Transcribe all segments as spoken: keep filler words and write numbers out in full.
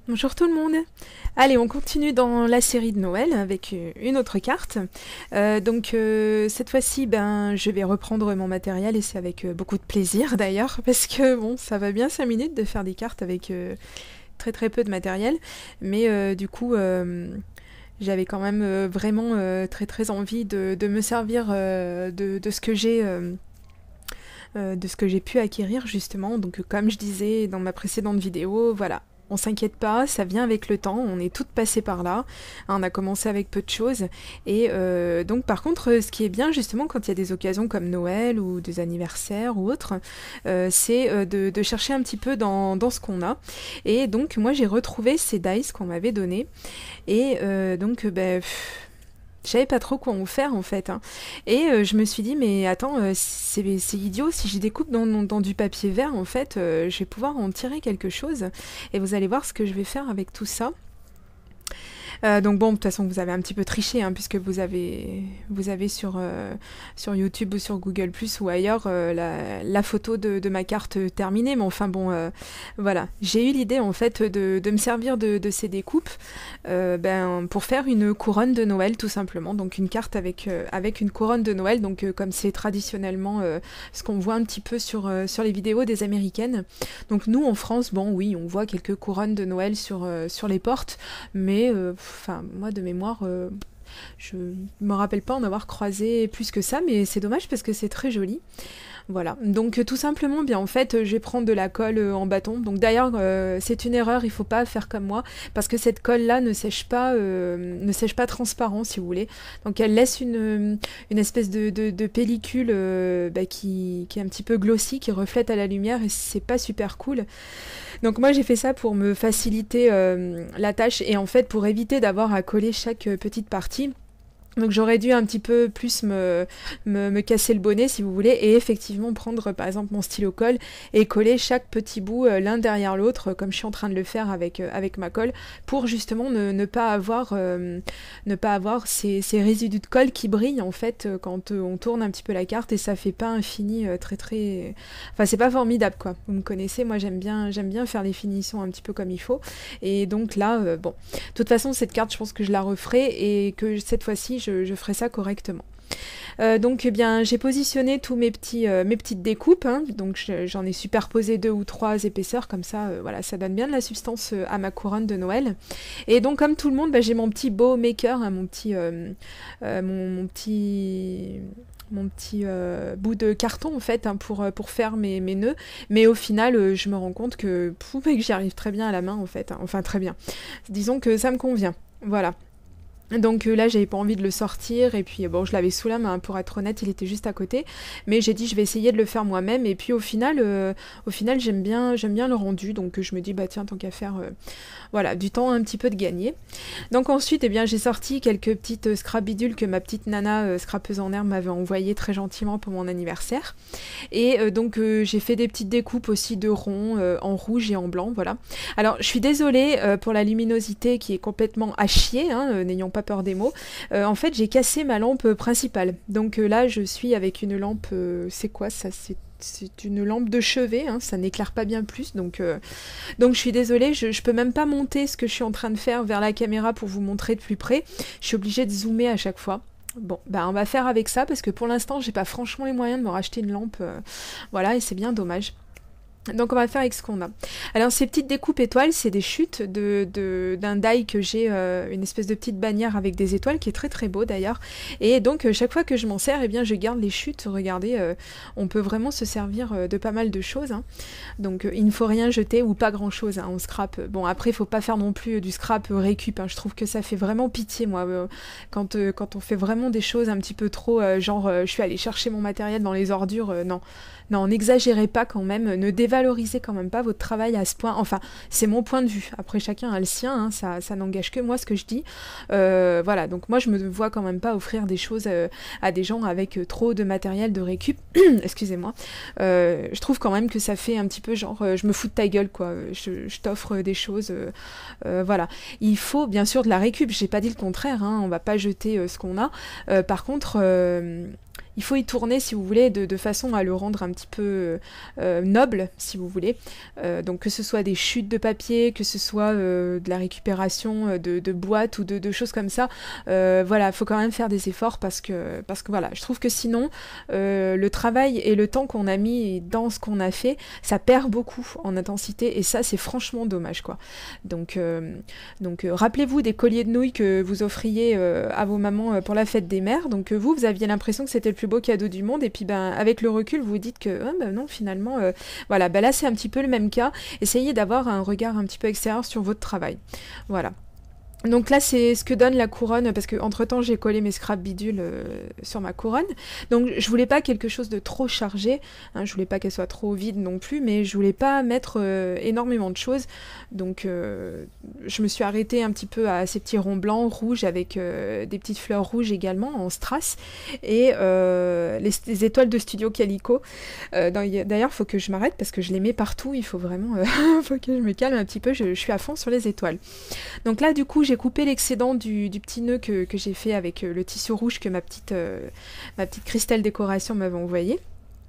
Bonjour tout le monde. Allez, on continue dans la série de Noël avec une autre carte. Euh, donc euh, cette fois-ci, ben, je vais reprendre mon matériel et c'est avec euh, beaucoup de plaisir d'ailleurs parce que bon, ça va bien cinq minutes de faire des cartes avec euh, très très peu de matériel, mais euh, du coup. Euh, J'avais quand même euh, vraiment euh, très très envie de, de me servir euh, de, de ce que j'ai euh, euh, de ce que j'ai pu acquérir justement. Donc comme je disais dans ma précédente vidéo, voilà. On s'inquiète pas, ça vient avec le temps, on est toutes passées par là, on a commencé avec peu de choses, et euh, donc par contre ce qui est bien justement quand il y a des occasions comme Noël ou des anniversaires ou autres, euh, c'est euh, de, de chercher un petit peu dans, dans ce qu'on a, et donc moi j'ai retrouvé ces dice qu'on m'avait donnés, et euh, donc ben... Pff, je savais pas trop quoi en faire en fait, hein. Et euh, je me suis dit mais attends, euh, c'est idiot, si je découpe dans, dans, dans du papier vert en fait, euh, je vais pouvoir en tirer quelque chose et vous allez voir ce que je vais faire avec tout ça. Euh, donc bon, de toute façon, vous avez un petit peu triché, hein, puisque vous avez, vous avez sur, euh, sur YouTube ou sur Google Plus ou ailleurs euh, la, la photo de, de ma carte terminée. Mais enfin bon, euh, voilà. J'ai eu l'idée en fait de, de me servir de, de ces découpes euh, ben, pour faire une couronne de Noël tout simplement. Donc une carte avec, euh, avec une couronne de Noël, donc euh, comme c'est traditionnellement euh, ce qu'on voit un petit peu sur, euh, sur les vidéos des Américaines. Donc nous en France, bon oui, on voit quelques couronnes de Noël sur, euh, sur les portes, mais... Euh, Enfin, moi, de mémoire, euh, je me rappelle pas en avoir croisé plus que ça, mais c'est dommage parce que c'est très joli. Voilà, donc euh, tout simplement, bien en fait, euh, je vais prendre de la colle euh, en bâton. Donc d'ailleurs, euh, c'est une erreur, il faut pas faire comme moi, parce que cette colle-là ne sèche pas, euh, ne sèche pas transparent, si vous voulez. Donc elle laisse une, une espèce de, de, de pellicule euh, bah, qui, qui est un petit peu glossy, qui reflète à la lumière, et c'est pas super cool. Donc moi j'ai fait ça pour me faciliter euh, la tâche et en fait pour éviter d'avoir à coller chaque euh, petite partie. Donc j'aurais dû un petit peu plus me, me, me casser le bonnet si vous voulez et effectivement prendre par exemple mon stylo colle et coller chaque petit bout euh, l'un derrière l'autre euh, comme je suis en train de le faire avec, euh, avec ma colle pour justement ne, ne pas avoir, euh, ne pas avoir ces, ces résidus de colle qui brillent en fait euh, quand euh, on tourne un petit peu la carte et ça fait pas un fini euh, très très... Enfin c'est pas formidable quoi, vous me connaissez, moi j'aime bien, j'aime bien faire les finitions un petit peu comme il faut et donc là euh, bon, de toute façon cette carte je pense que je la referai et que cette fois-ci Je, je ferai ça correctement. Euh, donc eh bien j'ai positionné tous mes petits euh, mes petites découpes, hein, donc j'en ai superposé deux ou trois épaisseurs comme ça, euh, voilà, ça donne bien de la substance euh, à ma couronne de Noël. Et donc comme tout le monde, bah, j'ai mon petit bow maker, hein, mon petit euh, euh, mon, mon petit mon petit euh, bout de carton en fait, hein, pour, pour faire mes, mes nœuds, mais au final euh, je me rends compte que, pouf, que j'y arrive très bien à la main en fait, hein. Enfin très bien, disons que ça me convient, voilà. Donc euh, là j'avais pas envie de le sortir et puis bon je l'avais sous la main pour être honnête, il était juste à côté, mais j'ai dit je vais essayer de le faire moi-même et puis au final euh, au final j'aime bien j'aime bien le rendu, donc je me dis bah tiens tant qu'à faire euh, voilà, du temps un petit peu de gagner. Donc ensuite eh bien j'ai sorti quelques petites euh, scrabidules que ma petite nana euh, scrapeuse en herbe m'avait envoyé très gentiment pour mon anniversaire et euh, donc euh, j'ai fait des petites découpes aussi de ronds euh, en rouge et en blanc, voilà. Alors je suis désolée euh, pour la luminosité qui est complètement à chier, hein, euh, n'ayons pas peur des mots. Euh, en fait, j'ai cassé ma lampe principale. Donc euh, là, je suis avec une lampe... Euh, c'est quoi ça? C'est c'est une lampe de chevet, hein, ça n'éclaire pas bien plus, donc, euh, donc je suis désolée, je, je peux même pas monter ce que je suis en train de faire vers la caméra pour vous montrer de plus près. Je suis obligée de zoomer à chaque fois. Bon, bah on va faire avec ça parce que pour l'instant, j'ai pas franchement les moyens de me racheter une lampe. Euh, voilà, et c'est bien dommage. Donc on va faire avec ce qu'on a. Alors ces petites découpes étoiles, c'est des chutes de, de, d'un die que j'ai, euh, une espèce de petite bannière avec des étoiles qui est très très beau d'ailleurs. Et donc euh, chaque fois que je m'en sers, eh bien je garde les chutes. Regardez, euh, on peut vraiment se servir euh, de pas mal de choses, hein. Donc euh, il ne faut rien jeter ou pas grand chose, hein, on scrap. Bon après il faut pas faire non plus euh, du scrap euh, récup, hein. Je trouve que ça fait vraiment pitié moi euh, quand, euh, quand on fait vraiment des choses un petit peu trop euh, genre euh, je suis allée chercher mon matériel dans les ordures, euh, non. Non, n'exagérez pas quand même, ne dévalorisez quand même pas votre travail à ce point. Enfin, c'est mon point de vue. Après, chacun a le sien, hein, ça, ça n'engage que moi ce que je dis. Euh, voilà, donc moi je me vois quand même pas offrir des choses euh, à des gens avec euh, trop de matériel de récup. Excusez-moi. Euh, je trouve quand même que ça fait un petit peu genre, euh, je me fous de ta gueule, quoi. Je, je t'offre des choses. Euh, euh, voilà. Il faut bien sûr de la récup, j'ai pas dit le contraire, hein, on va pas jeter euh, ce qu'on a. Euh, par contre... Euh, il faut y tourner, si vous voulez, de, de façon à le rendre un petit peu euh, noble, si vous voulez. Euh, donc que ce soit des chutes de papier, que ce soit euh, de la récupération de, de boîtes ou de, de choses comme ça. Euh, voilà, il faut quand même faire des efforts parce que, parce que voilà, je trouve que sinon, euh, le travail et le temps qu'on a mis dans ce qu'on a fait, ça perd beaucoup en intensité et ça, c'est franchement dommage, quoi. Donc, euh, donc euh, rappelez-vous des colliers de nouilles que vous offriez euh, à vos mamans pour la fête des mères. Donc euh, vous, vous aviez l'impression que c'était le plus beau cadeau du monde et puis ben avec le recul vous vous dites que oh, ben non finalement euh, voilà ben là c'est un petit peu le même cas, essayez d'avoir un regard un petit peu extérieur sur votre travail, voilà. Donc là c'est ce que donne la couronne parce que entre temps j'ai collé mes scraps bidules euh, sur ma couronne, donc je voulais pas quelque chose de trop chargé, hein, je voulais pas qu'elle soit trop vide non plus, mais je voulais pas mettre euh, énormément de choses, donc euh, je me suis arrêtée un petit peu à ces petits ronds blancs rouges avec euh, des petites fleurs rouges également en strass et euh, les, les étoiles de Studio Calico. Euh, d'ailleurs faut que je m'arrête parce que je les mets partout, il faut vraiment euh, faut que je me calme un petit peu, je, je suis à fond sur les étoiles. Donc là du coup j'ai coupé l'excédent du, du petit nœud que, que j'ai fait avec euh, le tissu rouge que ma petite, euh, ma petite Cristal Décoration m'avait envoyé.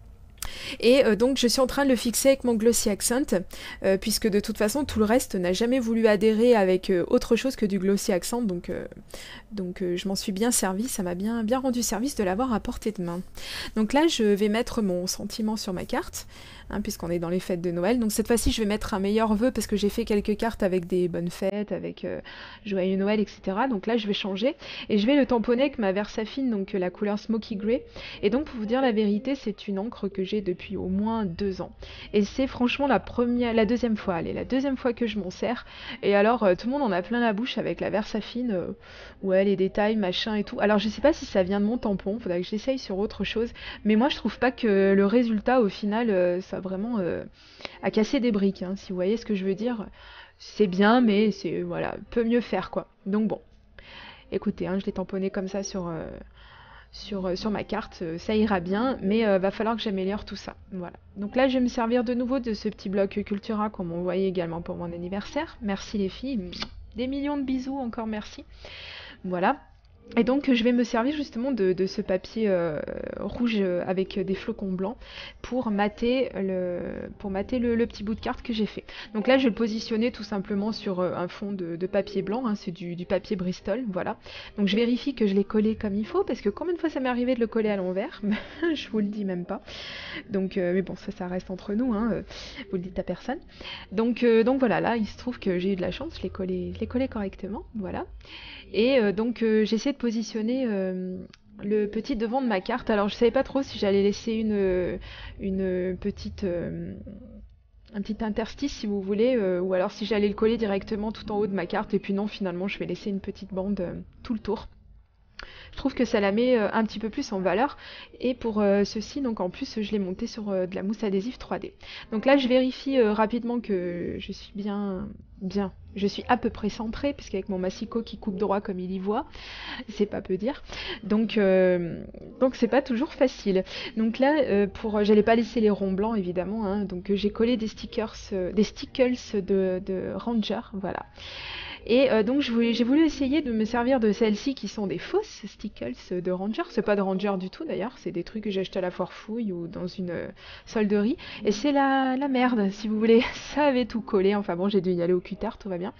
Et euh, donc je suis en train de le fixer avec mon Glossy Accent, euh, puisque de toute façon tout le reste n'a jamais voulu adhérer avec euh, autre chose que du Glossy Accent, donc, euh, donc euh, je m'en suis bien servi, ça m'a bien, bien rendu service de l'avoir à portée de main. Donc là je vais mettre mon sentiment sur ma carte, hein, puisqu'on est dans les fêtes de Noël, donc cette fois-ci je vais mettre un meilleur vœu, parce que j'ai fait quelques cartes avec des bonnes fêtes, avec euh, Joyeux Noël, et cetera. Donc là je vais changer, et je vais le tamponner avec ma Versafine, donc euh, la couleur Smoky Grey, et donc pour vous dire la vérité, c'est une encre que j'ai depuis au moins deux ans. Et c'est franchement la première, la deuxième fois, allez, la deuxième fois que je m'en sers. Et alors, euh, tout le monde en a plein la bouche avec la Versafine, euh, ouais, les détails, machin et tout. Alors, je sais pas si ça vient de mon tampon, faudrait que j'essaye sur autre chose. Mais moi, je trouve pas que le résultat, au final, euh, ça vraiment euh, a cassé des briques, hein, si vous voyez ce que je veux dire. C'est bien, mais c'est, voilà, peut mieux faire, quoi. Donc bon, écoutez, hein, je l'ai tamponné comme ça sur... Euh, Sur, sur ma carte, ça ira bien, mais euh, va falloir que j'améliore tout ça. Voilà. Donc là, je vais me servir de nouveau de ce petit bloc Cultura qu'on m'a envoyé également pour mon anniversaire. Merci les filles, des millions de bisous, encore merci. Voilà. Et donc je vais me servir justement de, de ce papier euh, rouge avec des flocons blancs pour mater le, pour mater le, le petit bout de carte que j'ai fait. Donc là je vais le positionner tout simplement sur un fond de, de papier blanc, hein, c'est du, du papier Bristol, voilà. Donc je vérifie que je l'ai collé comme il faut, parce que combien de fois ça m'est arrivé de le coller à l'envers, je vous le dis même pas. Donc, euh, mais bon, ça ça reste entre nous, hein, euh, vous le dites à personne. Donc, euh, donc voilà, là il se trouve que j'ai eu de la chance, je l'ai collé, je l'ai collé correctement, voilà. Et euh, donc euh, j'essaie de positionner euh, le petit devant de ma carte. Alors je savais pas trop si j'allais laisser une, une petite, euh, un petit interstice si vous voulez, euh, ou alors si j'allais le coller directement tout en haut de ma carte. Et puis non, finalement je vais laisser une petite bande euh, tout le tour. Je trouve que ça la met euh, un petit peu plus en valeur. Et pour euh, ceci, donc en plus, je l'ai monté sur euh, de la mousse adhésive trois D. Donc là, je vérifie euh, rapidement que je suis bien, bien. Je suis à peu près centrée, puisqu'avec mon massicot qui coupe droit comme il y voit, c'est pas peu dire. Donc, euh, donc c'est pas toujours facile. Donc là, euh, pour, j'allais pas laisser les ronds blancs évidemment. Hein, donc euh, j'ai collé des stickers, euh, des stickles de, de Ranger, voilà. Et euh, donc j'ai voulu essayer de me servir de celles-ci qui sont des fausses stickles de Ranger. C'est pas de Ranger du tout d'ailleurs, c'est des trucs que j'ai acheté à la foire fouille ou dans une euh, solderie. Et c'est la, la merde, si vous voulez. Ça avait tout collé. Enfin bon, j'ai dû y aller au cutter, tout va bien.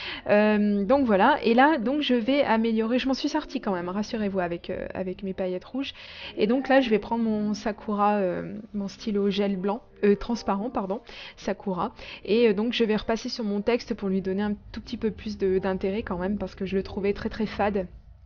Euh, donc voilà. Et là, donc je vais améliorer. Je m'en suis sortie quand même, rassurez-vous, avec, euh, avec mes paillettes rouges. Et donc là, je vais prendre mon Sakura, euh, mon stylo gel blanc. Euh, transparent, pardon, Sakura. Et euh, donc je vais repasser sur mon texte pour lui donner un tout petit peu plus d'intérêt quand même, parce que je le trouvais très très fade.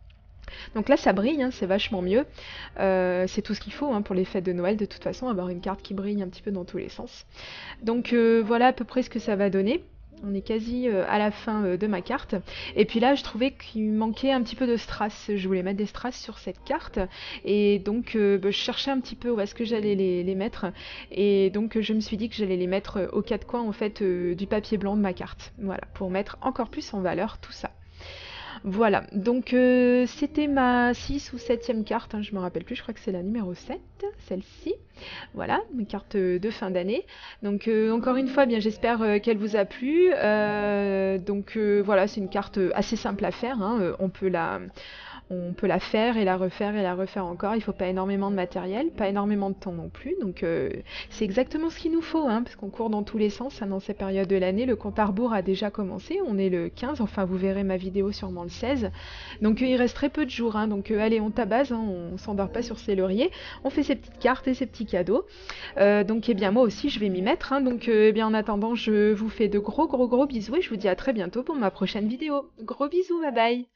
Donc là ça brille, hein, c'est vachement mieux. Euh, c'est tout ce qu'il faut hein, pour les fêtes de Noël, de toute façon, avoir une carte qui brille un petit peu dans tous les sens. Donc euh, voilà à peu près ce que ça va donner. On est quasi euh, à la fin euh, de ma carte. Et puis là, je trouvais qu'il manquait un petit peu de strass. Je voulais mettre des strass sur cette carte. Et donc, euh, bah, je cherchais un petit peu où est-ce que j'allais les, les mettre. Et donc, je me suis dit que j'allais les mettre euh, aux quatre coins, en fait, euh, du papier blanc de ma carte. Voilà, pour mettre encore plus en valeur tout ça. Voilà, donc euh, c'était ma six ou septième carte, hein, je me rappelle plus, je crois que c'est la numéro sept, celle-ci. Voilà, une carte de fin d'année. Donc euh, encore une fois, bien j'espère euh, qu'elle vous a plu. Euh, donc euh, voilà, c'est une carte assez simple à faire, hein, on peut la... On peut la faire et la refaire et la refaire encore. Il faut pas énormément de matériel, pas énormément de temps non plus. Donc euh, c'est exactement ce qu'il nous faut, hein, parce qu'on court dans tous les sens hein, dans ces périodes de l'année. Le compte à rebours a déjà commencé. On est le quinze, enfin vous verrez ma vidéo sûrement le seize. Donc euh, il reste très peu de jours. Hein, donc euh, allez, on tabasse, hein, on s'endort pas sur ses lauriers. On fait ses petites cartes et ses petits cadeaux. Euh, donc eh bien moi aussi je vais m'y mettre. Hein, donc euh, eh bien en attendant, je vous fais de gros gros gros bisous et je vous dis à très bientôt pour ma prochaine vidéo. Gros bisous, bye bye.